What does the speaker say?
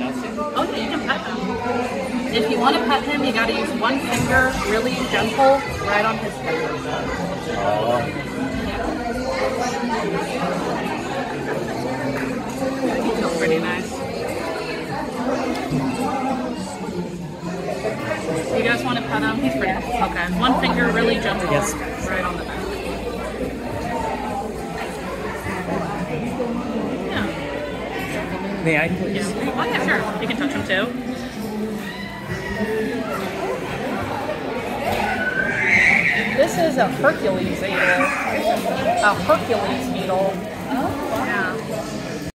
Oh yeah, you can pet him. If you want to pet him, you got to use one finger, really gentle, right on his finger. He feels pretty nice. You guys want to pet him? He's pretty cool. Okay, one finger, really gentle, yes. Right on the back. Yeah. May I please? Yeah. Oh yeah, sure. You can touch him too. This is a Hercules beetle. A Hercules beetle.